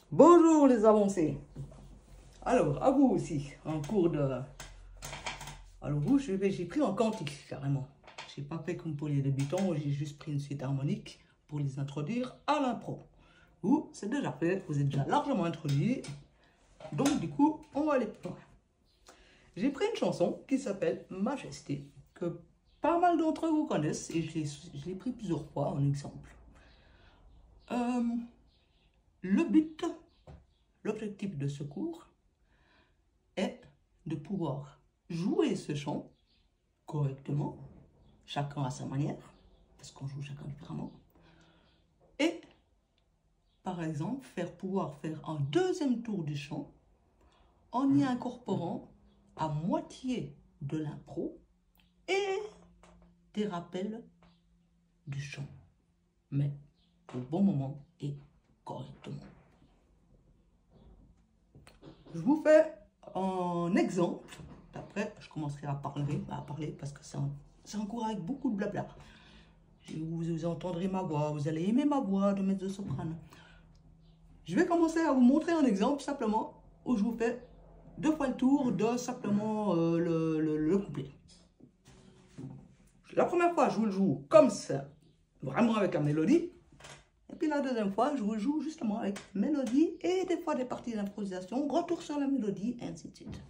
Bonjour les avancés. Alors, à vous aussi, en cours de... Alors vous, j'ai pris en quantique carrément. J'ai pas fait comme pour les débutants, j'ai juste pris une suite harmonique pour les introduire à l'impro. Vous, c'est déjà fait, vous êtes déjà largement introduits. Donc du coup, on va aller plus loin. J'ai pris une chanson qui s'appelle Majesté, que pas mal d'entre vous connaissent, et je l'ai pris plusieurs fois en exemple. Le but, l'objectif de ce cours est de pouvoir jouer ce chant correctement, chacun à sa manière, parce qu'on joue chacun différemment, et par exemple pouvoir faire un deuxième tour du chant en y incorporant à moitié de l'impro et des rappels du chant, mais au bon moment et correctement. Je vous fais un exemple. Après, je commencerai à parler parce que c'est un cours avec beaucoup de blabla. Vous entendrez ma voix, vous allez aimer ma voix de mezzo-soprano. Je vais commencer à vous montrer un exemple simplement où je vous fais deux fois le tour de simplement le couplet. La première fois, je vous le joue comme ça, vraiment avec la mélodie. Et puis la deuxième fois, je vous le joue justement avec mélodie et des fois des parties d'improvisation, retour sur la mélodie, et ainsi de suite.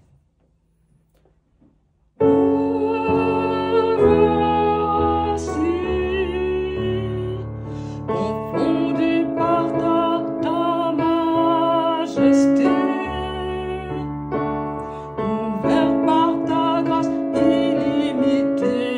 Confondu par ta majesté, ouvert par ta grâce illimitée.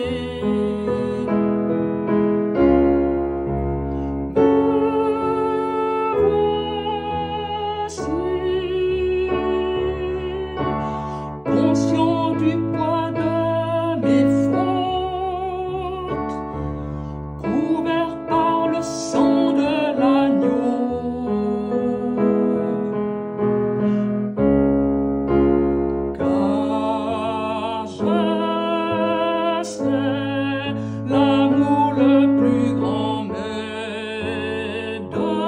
Conscient du poids de mes fautes, couvert par le sang de l'agneau, car je sais l'amour le plus grand m'est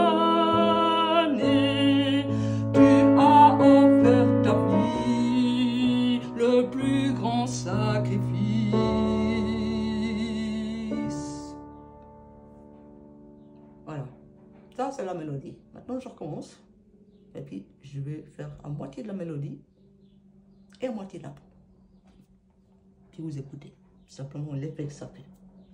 donné. Tu as offert ta vie, le plus grand sacrifice. Voilà, ça c'est la mélodie. Maintenant je recommence. Et puis je vais faire à moitié de la mélodie et à moitié de la peau. Puis vous écoutez simplement l'effet que ça fait.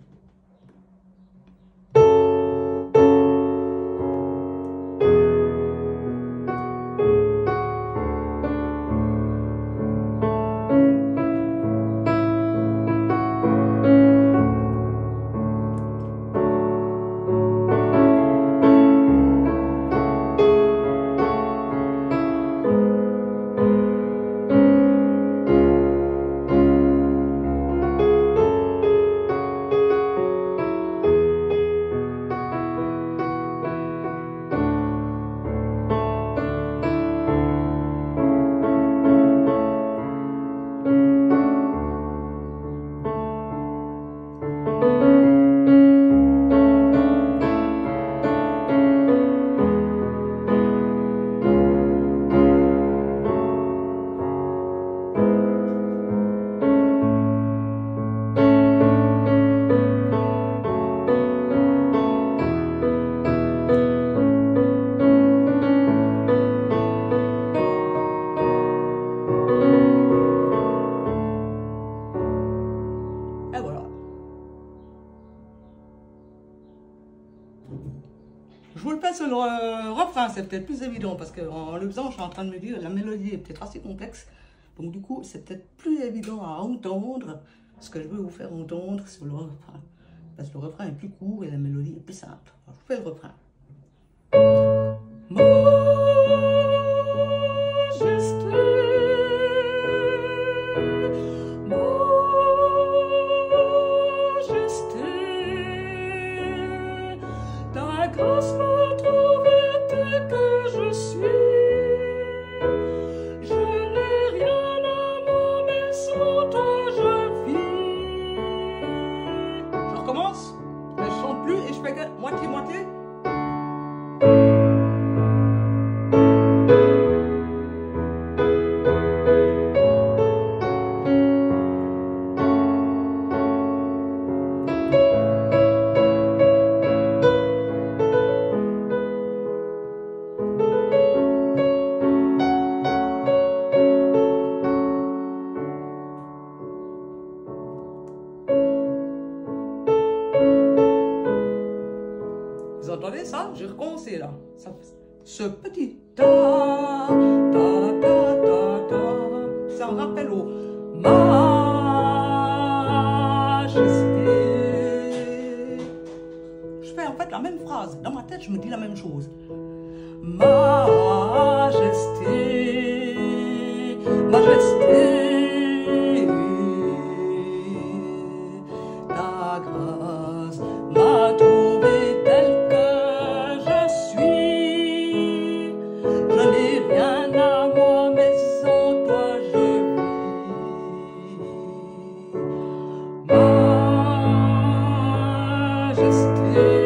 Et voilà. Je vous le fais sur le refrain, c'est peut-être plus évident parce qu'en le faisant, je suis en train de me dire la mélodie est peut-être assez complexe. Donc du coup, c'est peut-être plus évident à entendre ce que je veux vous faire entendre sur le refrain. Parce que le refrain est plus court et la mélodie est plus simple. Alors, je vous fais le refrain. Ta grâce m'a trouvé tel que je suis. Je n'ai rien à moi, mais sans toi je vis. Je recommence, mais je chante plus et je fais que moitié-moitié. ce petit ta, ta, ta, ta, ta, c'est un rappel au majesté. Je fais en fait la même phrase. Dans ma tête, je me dis la même chose. Majesté, majesté, ta grâce m'a trouvé tel que je suis. Je n'ai rien à moi, mais sans toi je vis. Majesté.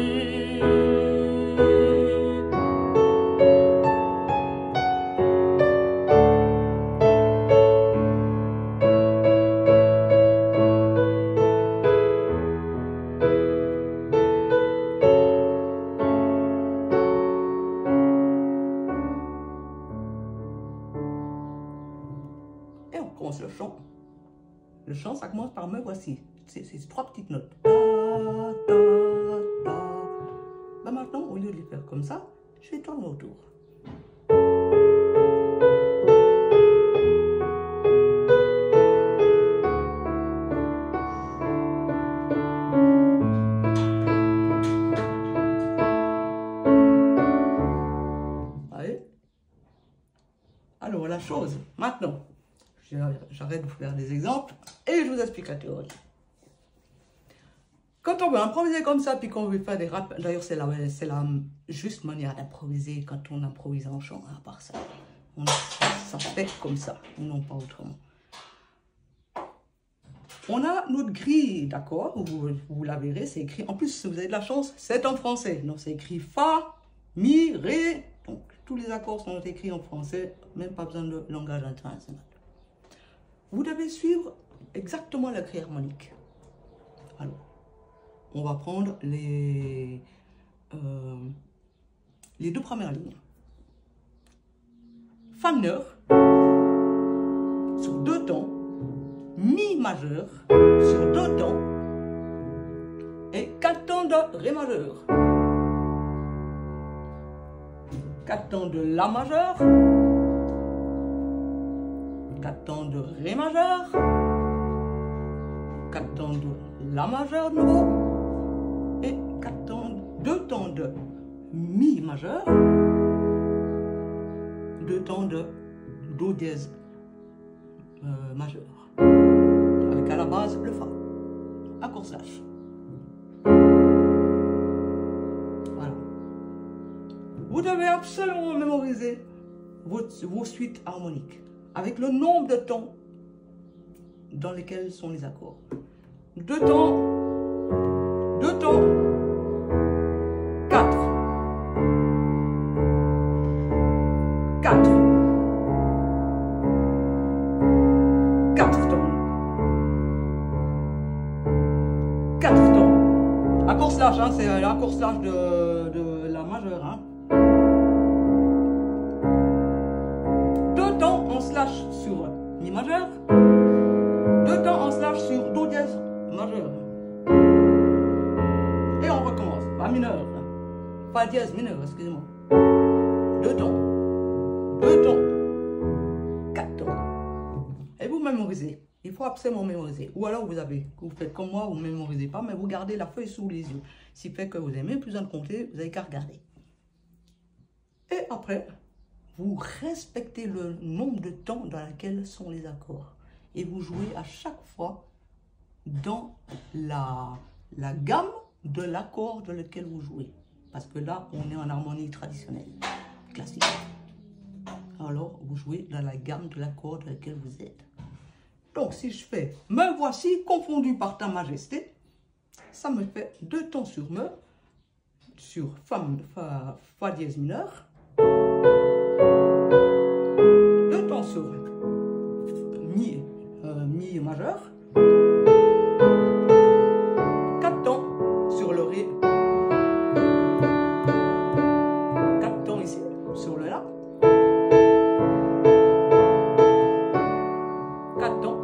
Et on commence le chant. Le chant, ça commence par me voici. C'est trois petites notes. Ta, ta, ta. Ben maintenant, au lieu de les faire comme ça, je vais tourner autour. Allez. Alors, la chose, maintenant, j'arrête de vous faire des exemples et je vous explique la théorie. Quand on veut improviser comme ça, puis qu'on veut faire des raps, d'ailleurs c'est la juste manière d'improviser quand on improvise en chant, à part ça. Ça fait comme ça, non pas autrement. On a notre grille d'accord, vous la verrez, c'est écrit, en plus si vous avez de la chance, c'est en français. Donc c'est écrit Fa, Mi, Ré, donc tous les accords sont écrits en français, même pas besoin de langage international. Vous devez suivre exactement la grille harmonique. Alors, on va prendre les deux premières lignes. Fa mineur, sur deux temps, Mi majeur, sur deux temps, et quatre temps de Ré majeur. Quatre temps de La majeur, quatre temps de Ré majeur, quatre temps de La majeur nouveau, et deux temps de Mi majeur, deux temps de Do dièse majeur, avec à la base le Fa, accord slash. Voilà. Vous devez absolument mémoriser vos suites harmoniques, avec le nombre de temps dans lesquels sont les accords. Deux temps, 4, 4 temps, 4 temps. Accord slash, hein, c'est l'accord slash de la majeure. Hein. Deux temps en slash sur Mi majeur, deux temps en slash sur Do dièse majeur. Et on recommence. Fa mineur, Fa dièse mineur, excusez-moi. Deux temps, 4 temps. Et vous mémorisez. Il faut absolument mémoriser. Ou alors vous faites comme moi, vous ne mémorisez pas, mais vous gardez la feuille sous les yeux. Ce qui fait que vous n'avez même plus besoin de compter, vous n'avez qu'à regarder. Et après, vous respectez le nombre de temps dans lequel sont les accords. Et vous jouez à chaque fois dans la gamme de l'accord dans lequel vous jouez. Parce que là, on est en harmonie traditionnelle, classique. Alors, vous jouez dans la gamme de l'accord dans lequel vous êtes. Donc, si je fais « Me voici confondu par ta majesté », ça me fait deux temps sur « me », sur fa dièse mineur, deux temps sur mi majeur, quatre temps sur le ré, quatre temps ici sur le la, quatre temps,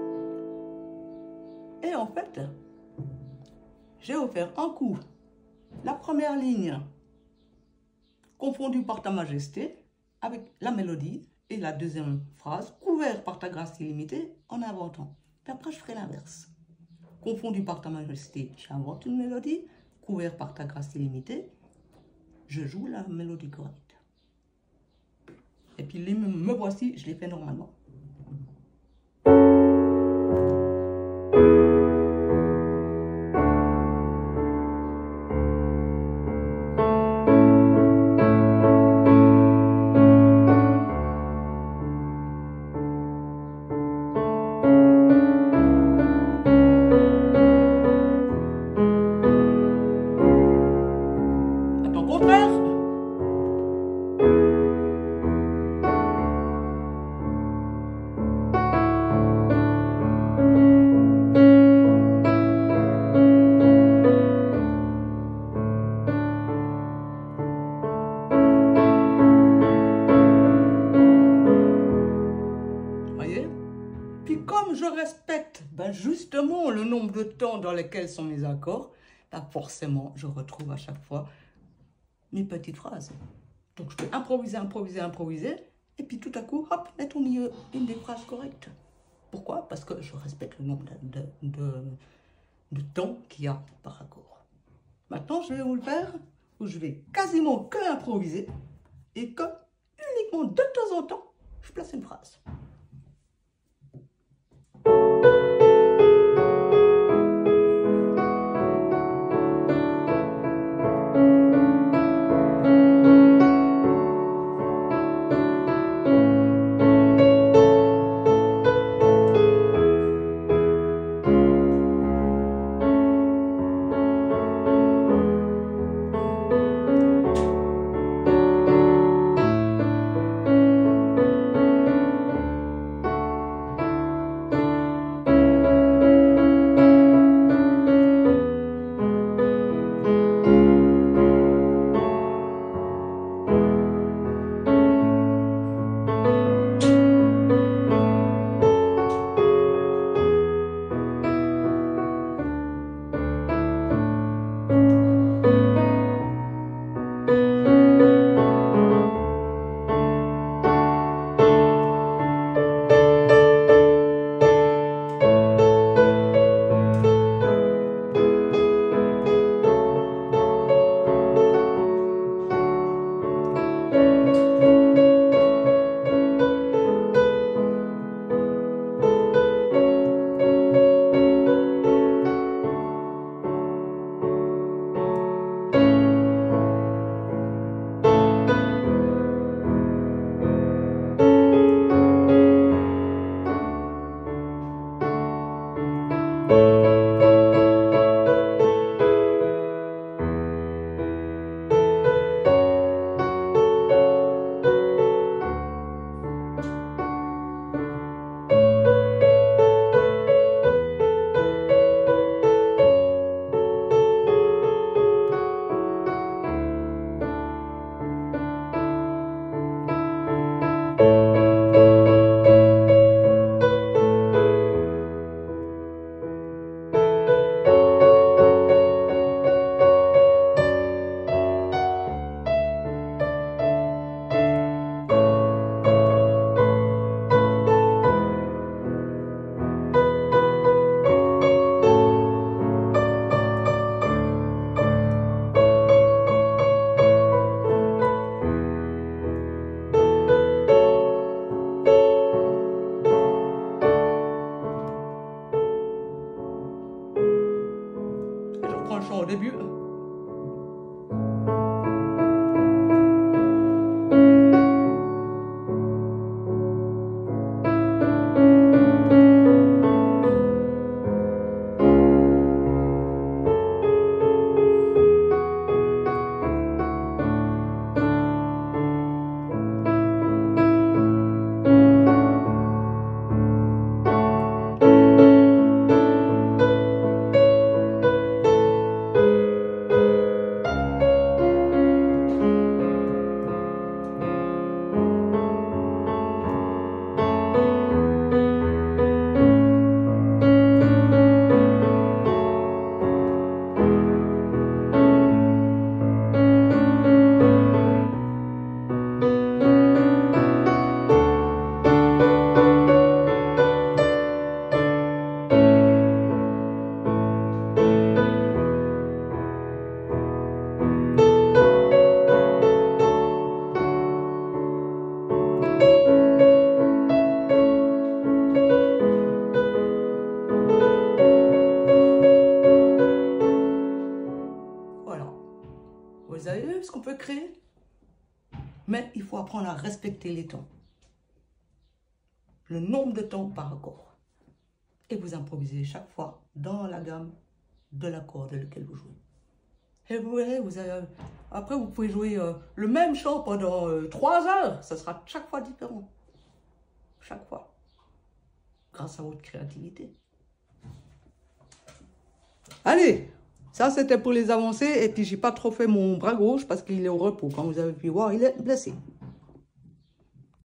et en fait j'ai offert un coup La première ligne, confondu par ta majesté, avec la mélodie, et la deuxième phrase, couvert par ta grâce illimitée, en inventant. Puis après, je ferai l'inverse. Confondu par ta majesté, j'invente une mélodie, couvert par ta grâce illimitée, je joue la mélodie correcte. Et puis, me voici, je l'ai fait normalement. Attends, contraire. Voyez? Puis comme je respecte justement le nombre de temps dans lesquels sont mes accords, forcément, je retrouve à chaque fois mes petites phrases. Donc, je peux improviser, improviser, improviser, et puis tout à coup, hop, mettre au milieu une des phrases correctes. Pourquoi? Parce que je respecte le nombre de temps qu'il y a par accord. Maintenant, je vais vous le faire où je vais quasiment que improviser et que uniquement de temps en temps, je place une phrase. Vous avez vu ce qu'on peut créer? Mais il faut apprendre à respecter les temps. Le nombre de temps par accord. Et vous improvisez chaque fois dans la gamme de l'accord de lequel vous jouez. Et vous verrez, après vous pouvez jouer le même chant pendant 3 heures. Ça sera chaque fois différent. Chaque fois. Grâce à votre créativité. Allez, ça c'était pour les avancées. Et puis j'ai pas trop fait mon bras gauche parce qu'il est au repos. Comme vous avez pu voir, il est blessé.